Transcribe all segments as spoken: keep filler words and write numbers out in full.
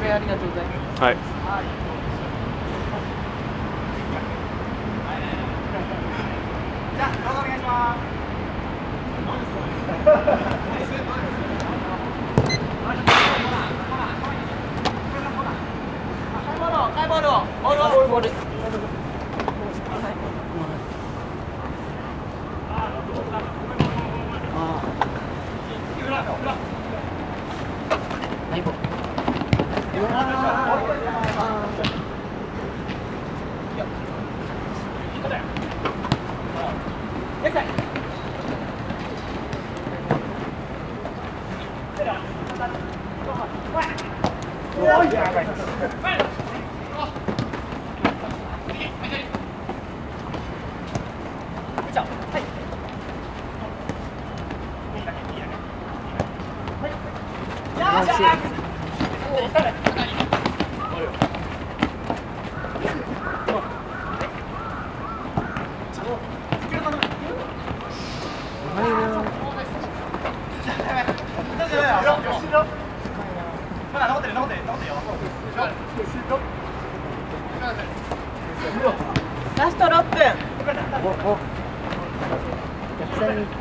声ありがとうございます。 はい。 じゃあ、どうぞお願いします。 ボールを、ボールを、ボール。ラストろっぷん。逆さに。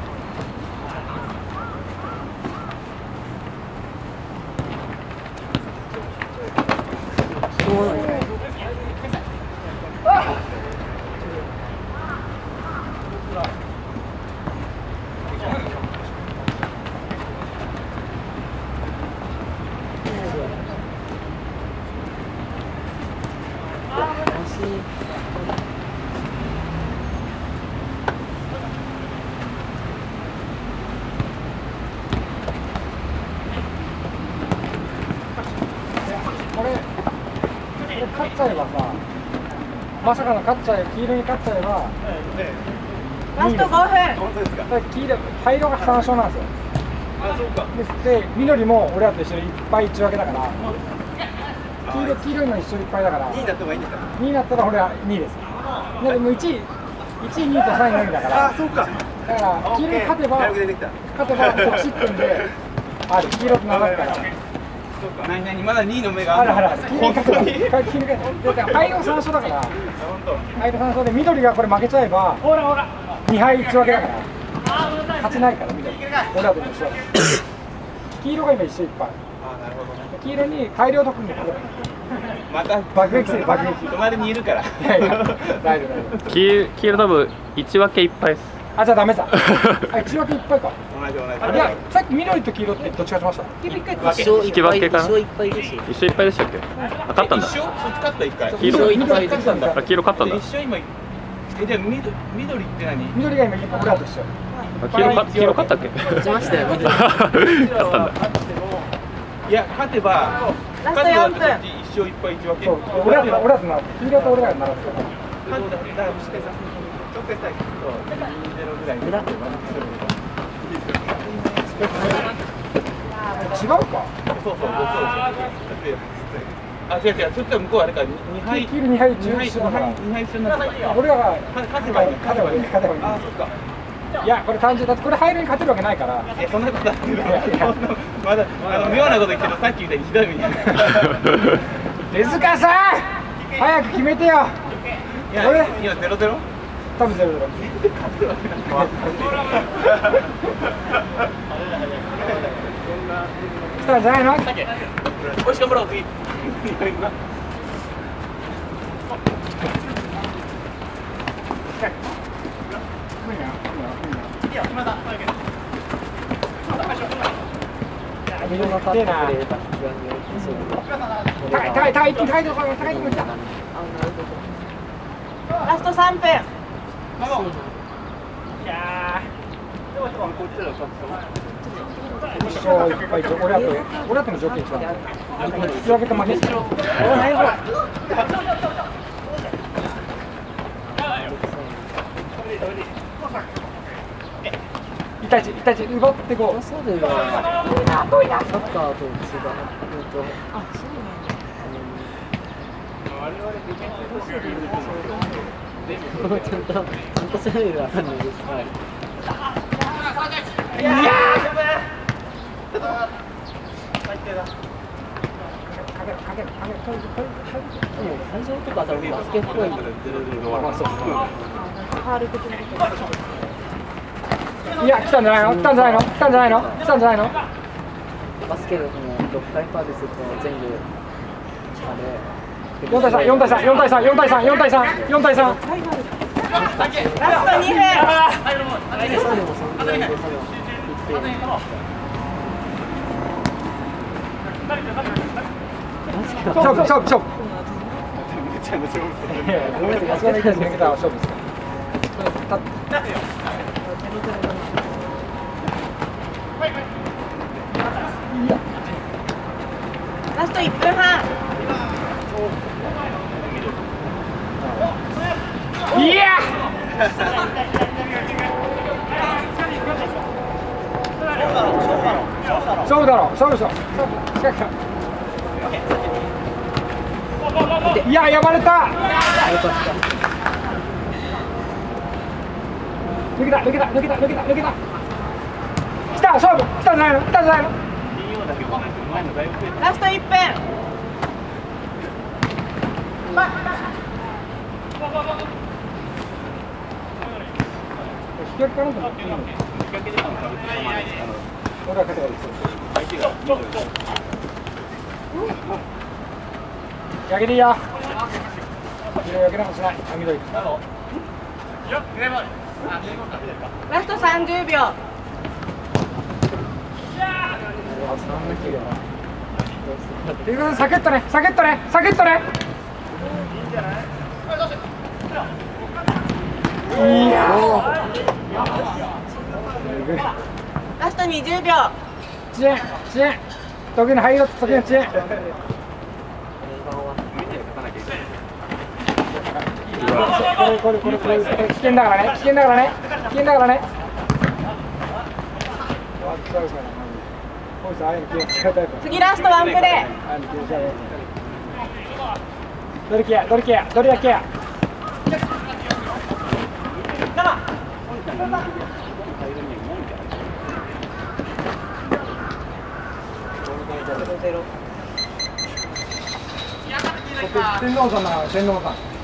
これ、これ勝っちゃえばさ、まさかの勝っちゃえ、黄色に勝っちゃえば、 ラストごふん。 本当ですか。 だから黄色、灰色がさん勝なんですよ。 あ、そうか。 で、緑も俺らと一緒にいっぱいいち分けだから、黄色、黄色いの一緒にいっぱいだから、 にいになった方がいいんですか。 にいになったら俺はにいです。でもいちい、いちい、にいとさんいのみだから、 あ、そうか。 だから黄色に勝てば、勝てば得失点で、ある、黄色と並ぶから。 何何まだにいの目があるあるある。黄色に勝てば、黄色に勝てば、灰色さん勝だから、灰色さん勝で緑がこれ負けちゃえば、にはいいち分けだから、勝ちないから緑。俺らと一緒だから。黄色が今一緒いっぱい。黄色に大量得点で勝てばいい。 また爆撃する爆撃。 隣にいるから。 いやいや、大丈夫大丈夫。 黄黄色多分一分けいっぱいです。 あ、じゃあダメだ。あ、一分けいっぱいか。 同じ同じ。 いや、さっき緑と黄色ってどっち勝ちました？ 引き分けかな。一緒いっぱいでしたっけ？あ、勝ったんだ。 一緒？勝った一回。 黄色緑勝ったんだ。 あ、黄色勝ったんだ。 一緒今。え、じゃあ緑緑って何？ 緑が今俺らと一緒。 黄色か黄色勝ったっけ？勝ちましたよ。勝ったんだ。 いや、勝てばラストよんぷん。 一勝一敗一分け。 そう、俺らと俺らとな、黄色と俺らが並ぶ。 だからしてさ、ちょっとしたい。そう、にゼロぐらい。 違うか。 そうそうそうそう。あ、違う違う、そしたら向こうあれか、にはい。 黄色にはいにはい一緒だから。にはい一緒になる。 俺らが勝てばいい。 勝てばいい勝てばいい。 あ、そっか。 いや、これ単純だってこれ灰色に勝てるわけないから。 いや、そんなことないけど。まだあの妙なこと言ってる、さっきみたいにひどいみたいな。 手塚さん、早く決めてよ。 いや、今ゼロゼロ？ 多分ゼロゼロ。来たんじゃないの？ おいし頑張ろう次。 高い高い高い高いところ高いところ来た。 ラストさんぷん。 いや一勝いっぱい俺らと俺らとの条件違う。引き分けと負け。一対一一対一奪ってこう。そうだよ。サッカーと違う。あ、そうなんだ。ちゃんとちゃんと攻めるわかんないです。いやー、最低だ。 最初のとこ当たるバスケっぽい。 まあそうファール的なこと。 いや、来たんじゃないの来たんじゃないの来たんじゃないの来たんじゃないのバスケのろっかいファールすると全部あれ。 よん対さん、よん対さん、よん対さん、よん対さん、よん対さん、よん対さん。 ラストにふん。 勝負、勝負、勝負。 めちゃめちゃ面白い。 いやいや、ごめんなさい、安田の意見抜けたら勝負ですから。 ラストいっぷんはん。 いや。勝負だろ、勝負しろ。いや、やばれた。抜けた、抜けた、抜けた、抜けた、抜けた。来た、勝負、来たんじゃないの、来たんじゃないの。 ラストいっぷん。 引き分けかなと思って。俺は勝てばいいです。やけでいいよ。やけなんかしない。あ、緑。 ラストさんじゅうびょう。 ということで、サケットね、サケットね、サケットね。いやラストにじゅうびょう。 遅延、遅延。時の入りだと時の遅延。これこれこれこれこれ危険だからね、危険だからね、危険だからね。 次ラストワンプレー。 ドリケア、ドリケア、ドリアケア。天皇さんだから天皇さん。